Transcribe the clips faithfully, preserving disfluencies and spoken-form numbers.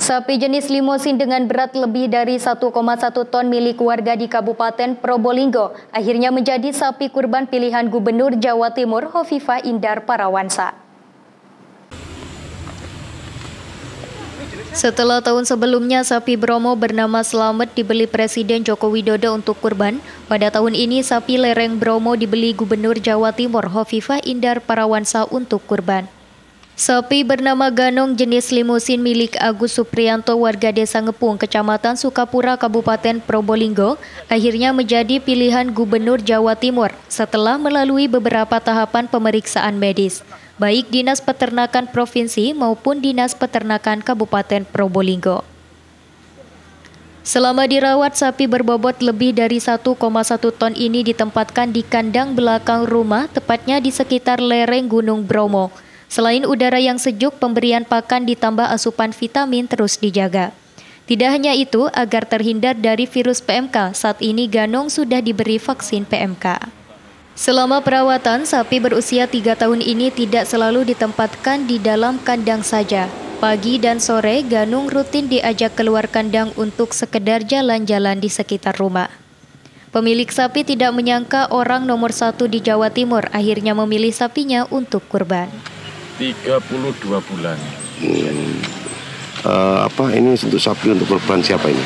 Sapi jenis limosin dengan berat lebih dari satu koma satu ton milik warga di Kabupaten Probolinggo akhirnya menjadi sapi kurban pilihan Gubernur Jawa Timur Hovifah Indar Parawansa. Setelah tahun sebelumnya sapi Bromo bernama Slamet dibeli Presiden Joko Widodo untuk kurban, pada tahun ini sapi lereng Bromo dibeli Gubernur Jawa Timur Hovifah Indar Parawansa untuk kurban. Sapi bernama Ganong jenis limusin milik Agus Supriyanto warga Desa Ngepung, Kecamatan Sukapura, Kabupaten Probolinggo, akhirnya menjadi pilihan Gubernur Jawa Timur setelah melalui beberapa tahapan pemeriksaan medis, baik Dinas Peternakan Provinsi maupun Dinas Peternakan Kabupaten Probolinggo. Selama dirawat, sapi berbobot lebih dari satu koma satu ton ini ditempatkan di kandang belakang rumah, tepatnya di sekitar lereng Gunung Bromo. Selain udara yang sejuk, pemberian pakan ditambah asupan vitamin terus dijaga. Tidak hanya itu, agar terhindar dari virus P M K, saat ini Ganong sudah diberi vaksin P M K. Selama perawatan, sapi berusia tiga tahun ini tidak selalu ditempatkan di dalam kandang saja. Pagi dan sore, Ganong rutin diajak keluar kandang untuk sekedar jalan-jalan di sekitar rumah. Pemilik sapi tidak menyangka orang nomor satu di Jawa Timur akhirnya memilih sapinya untuk kurban. tiga puluh dua bulan. Hmm. Uh, apa ini untuk sapi untuk kurban siapa ini?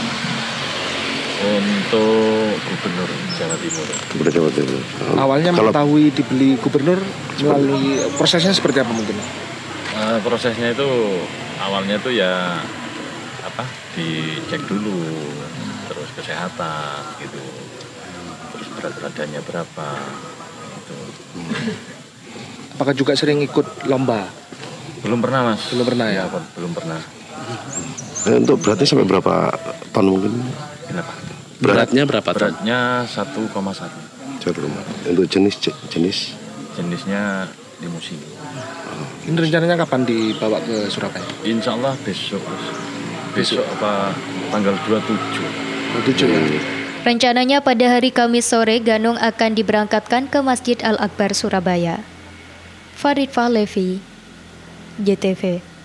Untuk Gubernur Jawa Timur. Gubernur Jawa Timur. Uh, Awalnya kalau mengetahui dibeli Gubernur melalui prosesnya seperti apa mungkin? Uh, prosesnya itu awalnya itu ya apa dicek dulu, terus kesehatan gitu, terus berat badannya berapa gitu. Hmm. Apakah juga sering ikut lomba? Belum pernah, Mas. Belum pernah ya? Ya, belum pernah. Nah, untuk beratnya sampai berapa ton mungkin? Kenapa? Beratnya berapa ton? Beratnya satu koma satu. Untuk jenis jenis? Jenisnya limusin. Oh. Ini rencananya kapan dibawa ke Surabaya? Insya Allah besok. Besok apa tanggal dua puluh tujuh. dua puluh tujuh ya? Rencananya pada hari Kamis sore, Ganong akan diberangkatkan ke Masjid Al-Akbar Surabaya. Farid Fahlevi, J T V.